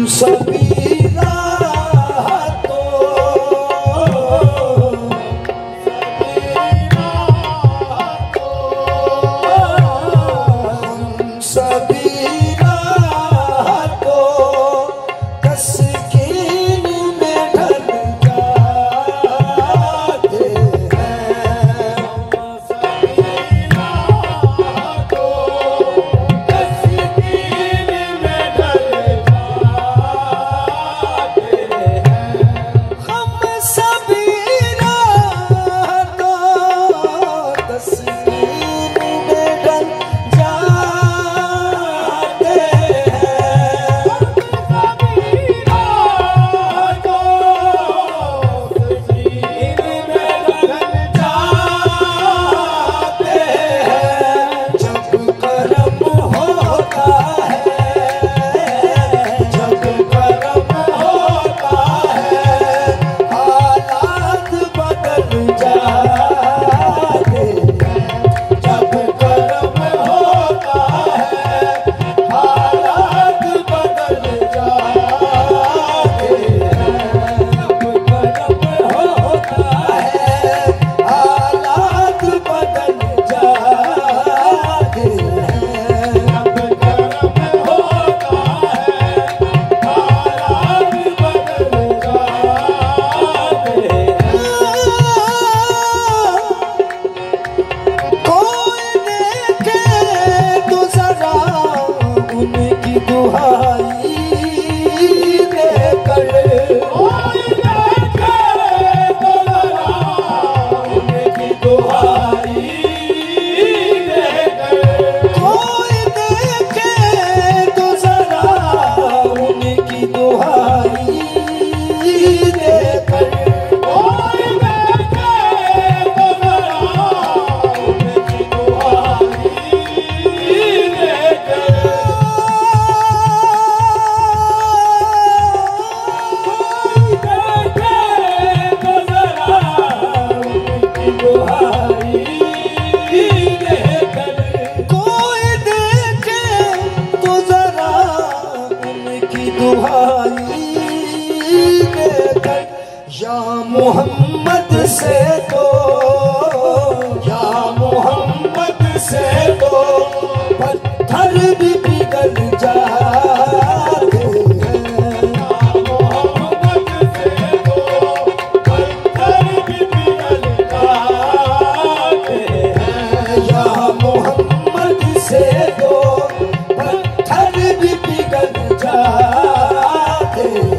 सभी या मोहम्मद से तो, या मोहम्मद से तो पत्थर भी पिघल जाते हैं। या मोहम्मद से तो पत्थर भी पिघल जाते हैं। या मोहम्मद से तो पत्थर भी पिघल जाते हैं।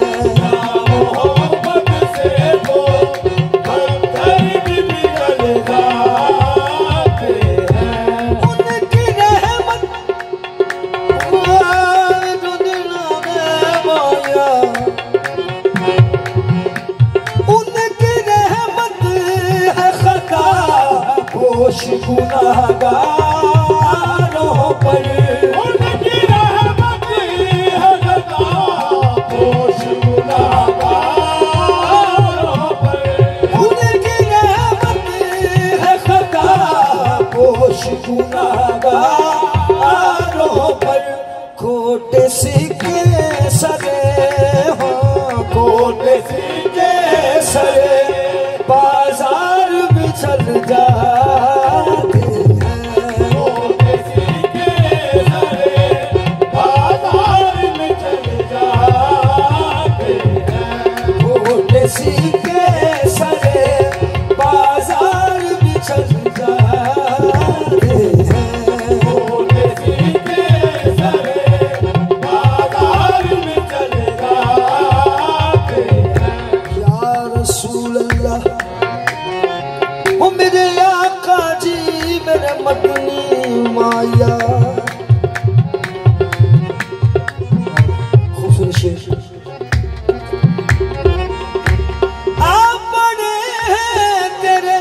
गुनाहगारों पर उनकी रहमत है खता पोश गुनाहगारों पर उनकी रहमत है खता पोश गुनाहगारों पर। खोटे सिक्के सरे हो, खोटे सिक्के सरे बाजार में चल जा माया। खूबसूरत शेर। आप बड़े हैं तेरे,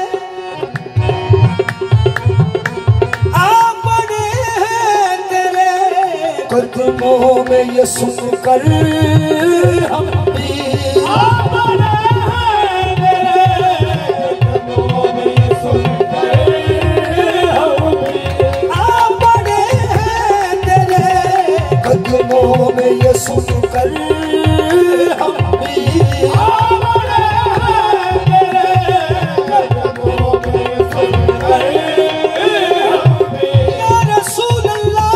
आप बड़े हैं तेरे कदमों में ये सुनकर हम भी में में ये सुनकर हम भी या रसूल अल्लाह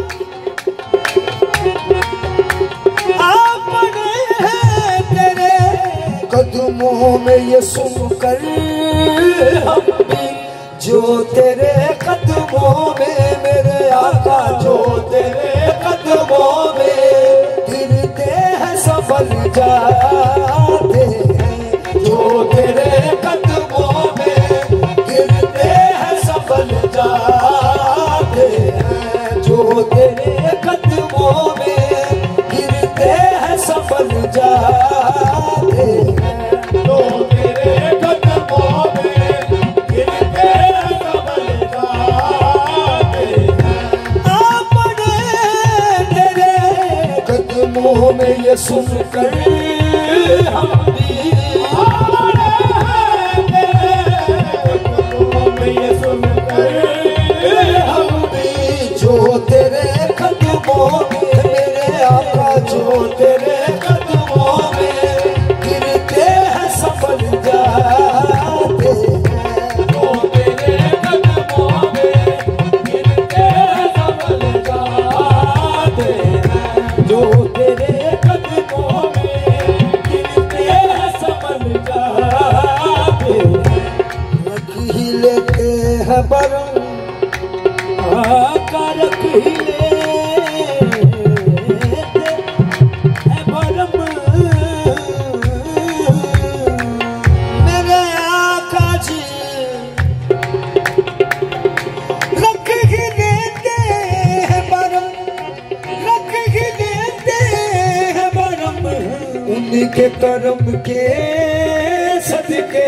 आप पड़े हैं तेरे कदमों में ये सुनकर हम भी जो तेरे कदमों में मेरे आका जो तेरे कदमों में गिरते हैं सफल जाते हैं जो तेरे कदमों में गिरते हैं सफल जाते हैं जो तेरे कदमों में गिरते हैं सफल जाते हैं जो तेरे कदमों में गिरते हैं सफल जाते हैं आप पड़े तेरे कदमों में ये सुनकर हम भी ये सुनकर हम भी जो तेरे कदमों में मेरे आका जो तेरे कदमों में गिरते हैं सफल जाते हैं जो तेरे कदमों में गिरते हैं सफल जाते हैं जो तेरे कदमों में गिरते हैं सफल जाते हैं रख ही लेते हैं बरम आका रख ही लेते हैं बरम मेरे आका जी रख ही लेते हैं बरम रख ही लेते हैं बरम उनके करम के सदके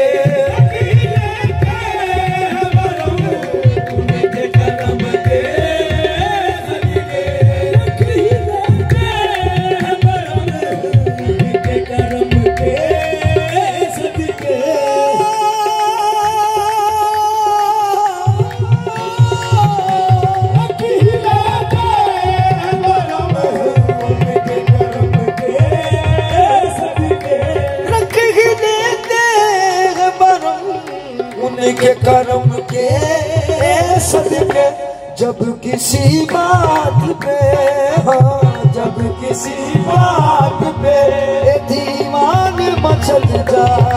के करम के सदके जब किसी बात पे हाँ जब किसी बात पे दीवान मचल जाए